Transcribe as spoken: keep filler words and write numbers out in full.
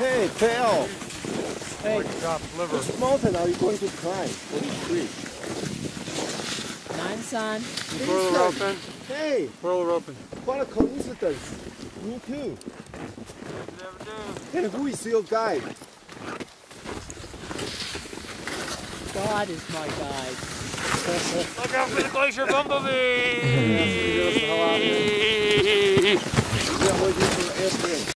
Hey, Phil. Hey, liver. which mountain are you going to climb? Which tree? Grandson. Throw the rope in. Hey, Throw the rope in. what a coincidence. Me too. Never do. And who is your guide? God is my guide. Look out for the glacier bumblebee! Yes, we got a